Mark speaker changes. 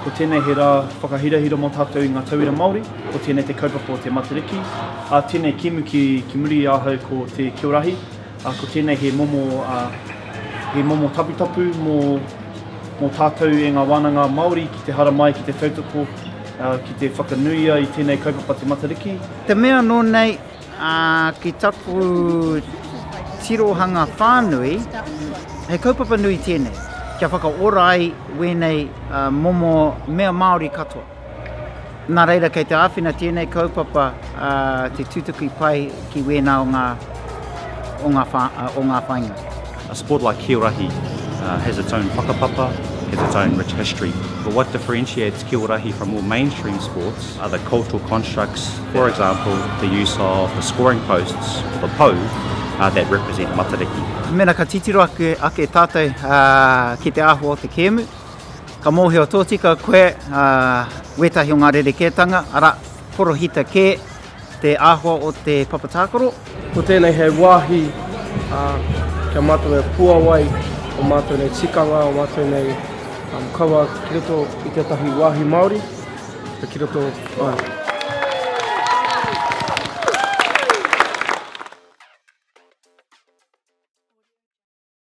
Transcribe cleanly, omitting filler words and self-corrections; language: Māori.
Speaker 1: ko tēnei he rā whakahirahira mō tātou i ngā tauira Maori, ko tēnei te kaupapa o te Matariki, tēnei kimu ki muri ahau ko te Ki-O-Rahi, ko tēnei he momo taputapu mō tātou e ngā wānanga Maori ki te hara mai, ki te tautoko, ki te whakanuia i tēnei kaupapa te Matariki.
Speaker 2: Te mea nō nei, ki taku tirohanga whānui, he kaupapa nui tēnei. Kia whakaora ai wēnei momo mea Maori katoa. Nā reira kei te āwhina tēnei kaupapa te tūtuki pai ki wēnā o ngā whainga.
Speaker 3: A sport like Ki-O-Rahi has its own whakapapa, has its own rich history. But what differentiates Ki-O-Rahi from all mainstream sports are the cultural constructs, for example, the use of the scoring posts, or the pou, that represent Matariki.
Speaker 2: Mena ka titiro ake tātou ki te āhua o te kēmu. Ka mōhio tōtika koe wetahi o ngā rerekētanga, ara porohita kē te āhua o te papatākoro.
Speaker 4: Ko tēnei he wāhi kia mātou e puawai, o mātou nei tikanga, o mātou nei kaua ki roto i te tahi wāhi Maori, ki roto